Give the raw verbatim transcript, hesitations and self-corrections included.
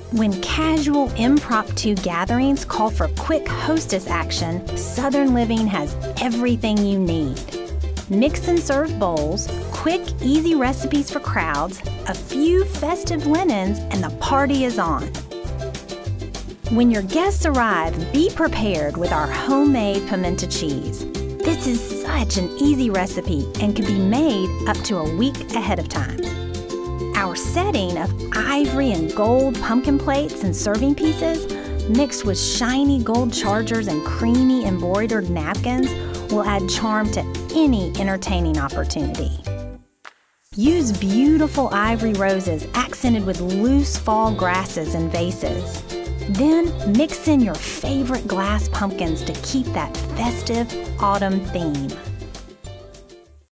When casual impromptu gatherings call for quick hostess action, Southern Living has everything you need. Mix and serve bowls, quick, easy recipes for crowds, a few festive linens, and the party is on. When your guests arrive, be prepared with our homemade pimento cheese. This is such an easy recipe and can be made up to a week ahead of time. Our setting of ivory and gold pumpkin plates and serving pieces, mixed with shiny gold chargers and creamy embroidered napkins, will add charm to any entertaining opportunity. Use beautiful ivory roses accented with loose fall grasses and vases. Then mix in your favorite glass pumpkins to keep that festive autumn theme.